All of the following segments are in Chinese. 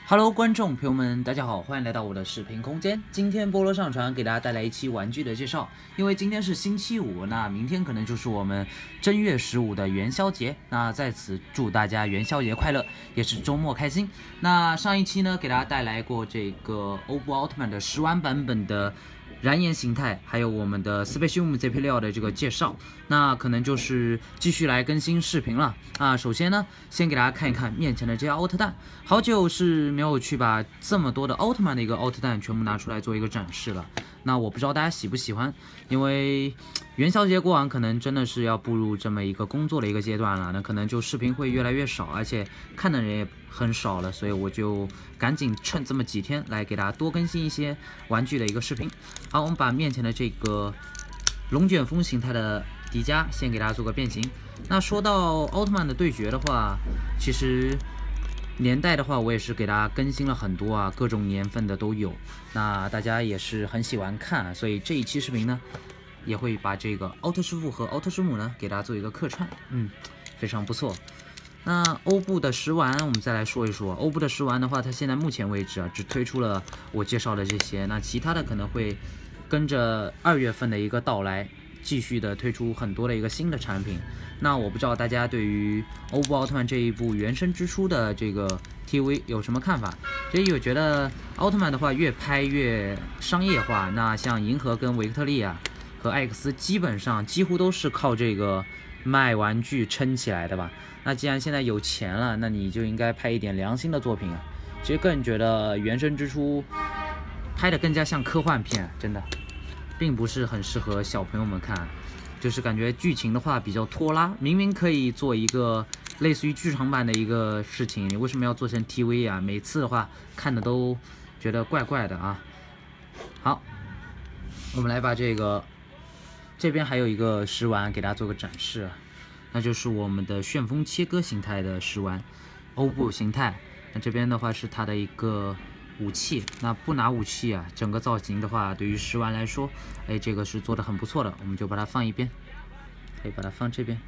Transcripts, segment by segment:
Hello，观众朋友们，大家好，欢迎来到我的视频空间。今天菠萝上传给大家带来一期玩具的介绍。因为今天是星期五，那明天可能就是我们正月15的元宵节。那在此祝大家元宵节快乐，也是周末开心。那上一期呢，给大家带来过这个欧布奥特曼的10万版本的燃岩形态，还有我们的Specium ZP6的这个介绍，那可能就是继续来更新视频了啊。首先呢，先给大家看一看面前的这些奥特蛋，好久是没有去把这么多的奥特曼的一个奥特蛋全部拿出来做一个展示了。那我不知道大家喜不喜欢，因为元宵节过完，可能真的是要步入这么一个工作的一个阶段了，那可能就视频会越来越少，而且看的人也很少了，所以我就赶紧趁这么几天来给大家多更新一些玩具的一个视频。好，我们把面前的这个龙卷风形态的迪迦先给大家做个变形。那说到奥特曼的对决的话，其实年代的话，我也是给大家更新了很多啊，各种年份的都有。那大家也是很喜欢看，所以这一期视频呢，也会把这个奥特师傅和奥特之母呢给大家做一个客串，非常不错。那欧布的食玩，我们再来说一说。欧布的食玩的话，它现在目前为止啊，只推出了我介绍的这些，那其他的可能会跟着2月份的一个到来，继续的推出很多的一个新的产品。那我不知道大家对于欧布奥特曼这一部原生之初的这个 TV 有什么看法？其实我觉得奥特曼的话越拍越商业化，那像银河跟维克特利亚和艾克斯基本上几乎都是靠这个卖玩具撑起来的吧。那既然现在有钱了，那你就应该拍一点良心的作品啊。其实个人觉得原生之初拍的更加像科幻片，真的并不是很适合小朋友们看，就是感觉剧情的话比较拖拉，明明可以做一个类似于剧场版的一个事情，你为什么要做成 TV 啊？每次的话看的都觉得怪怪的啊。好，我们来把这边还有一个食玩给大家做个展示啊，那就是我们的旋风切割形态的食玩，欧布形态。那这边的话是它的一个武器，那不拿武器啊，整个造型的话，对于食玩来说，这个是做的很不错的，我们就把它放一边，可以把它放这边。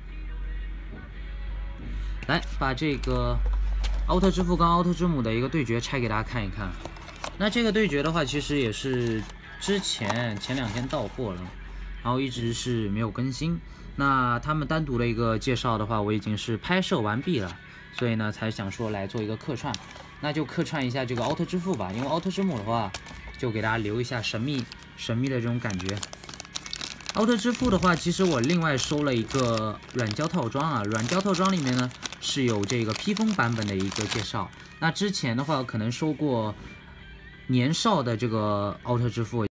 来，把这个奥特之父跟奥特之母的一个对决拆给大家看一看。那这个对决的话，其实也是前2天到货了，然后一直是没有更新。那他们单独的一个介绍的话，我已经是拍摄完毕了，所以呢才想说来做一个客串。那就客串一下这个奥特之父吧，因为奥特之母的话，就给大家留一下神秘的这种感觉。奥特之父的话，其实我另外收了一个软胶套装啊，软胶套装里面呢是有这个披风版本的一个介绍。那之前的话，可能收过年少的这个奥特之父。